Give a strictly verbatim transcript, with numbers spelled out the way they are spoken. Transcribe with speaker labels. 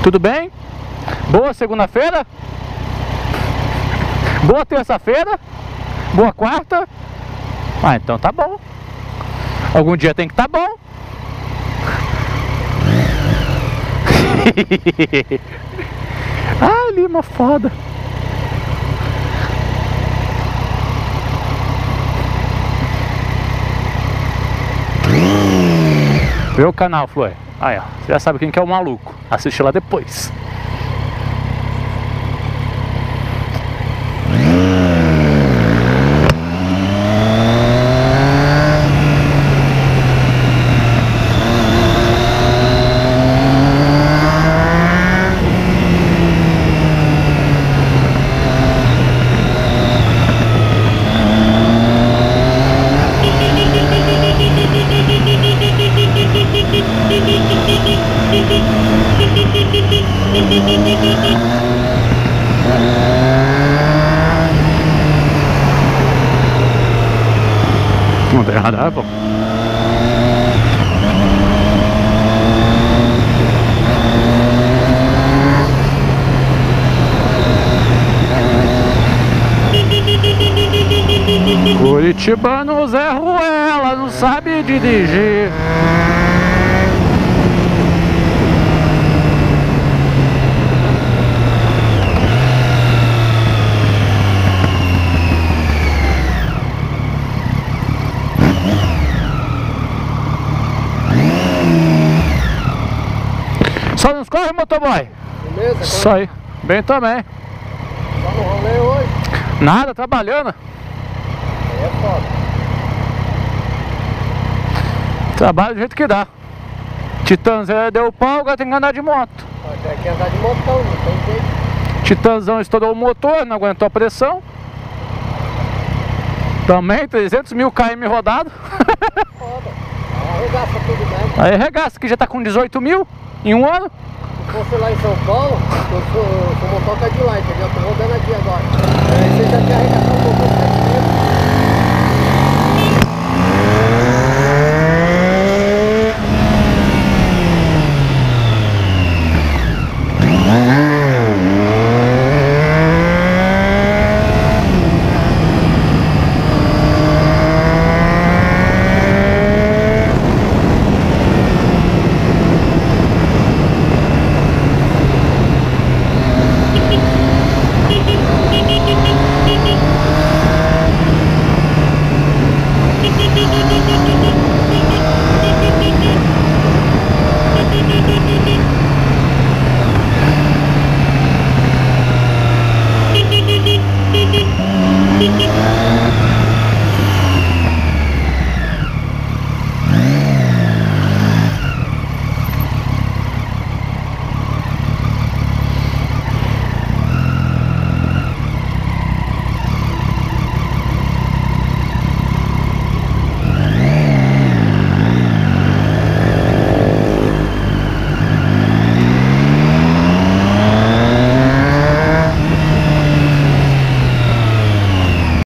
Speaker 1: Tudo bem? Boa segunda-feira? Boa terça-feira? Boa quarta? Ah, então tá bom. Algum dia tem que tá bom. Ai, Lima, foda. Vê o canal, Flor. Aí, ó. Você já sabe quem que é o maluco. Assiste lá depois. Não tem nada, pô. Curitibano Zé Ruela não sabe dirigir. Só nos corre, motoboy?
Speaker 2: Beleza?
Speaker 1: Isso aí. Bem também.
Speaker 2: Tá no rolê hoje?
Speaker 1: Nada, trabalhando.
Speaker 2: É foda.
Speaker 1: Trabalho do jeito que dá. Titãzão deu pau, agora tem que andar de moto.
Speaker 2: Tem que andar de motão, não tem jeito.
Speaker 1: Titãzão estourou o motor, não aguentou a pressão. Também trezentos mil km rodado.
Speaker 2: Foda. Aí arregaça tudo mesmo.
Speaker 1: Aí arregaça, que já tá com dezoito mil em um ano.
Speaker 2: Se fosse lá em São Paulo, eu sou, eu sou motoca de lá, entendeu? Eu tô rodando aqui agora. Aí você já quer arregaçar o motor sete vezes.